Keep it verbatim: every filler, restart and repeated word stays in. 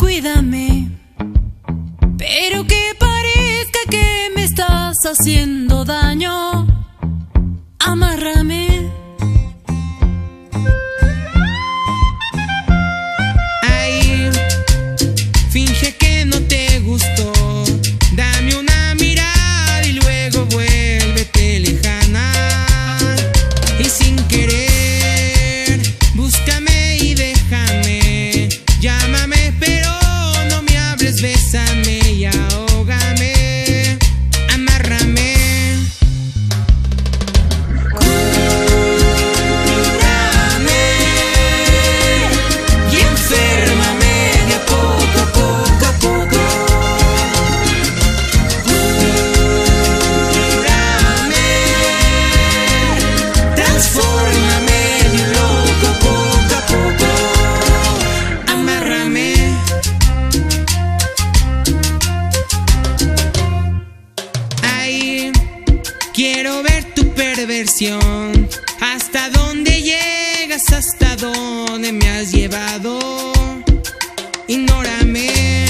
cuídame, pero que parezca que me estás haciendo daño. Amárrame. Ahí, finge que no te gustó. Dame una mirada y luego vuélvete lejana. Y sin querer, búscame y déjame. Llámame pero no me hables, bésame y ahógame. Amárrame. Cúrame y enférmame de a poco, a poco, a poco. Cúrame, transfórmame de un loco poco a poco. Amárrame. Ahí quiero ver tu perversión. Hasta dónde llegas, hasta dónde me has llevado. Ignórame.